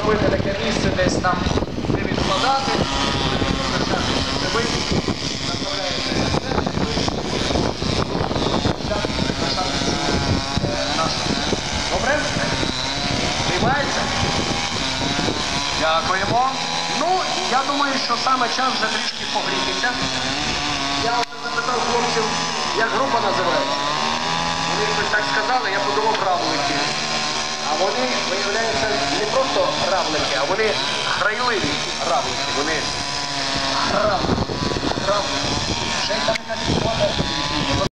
зробити таке місце десь там, де відкладати. Добре? Приймається? Дякуємо. Ну, я думаю, що саме час вже трішки погрітися. Я вже запитав хлопців, як група називається. Вони щось так сказали, я подумав равлики. А вони, виявляється, не просто равлики, а вони грайливі равлики. Вони равлики. Ще й там якась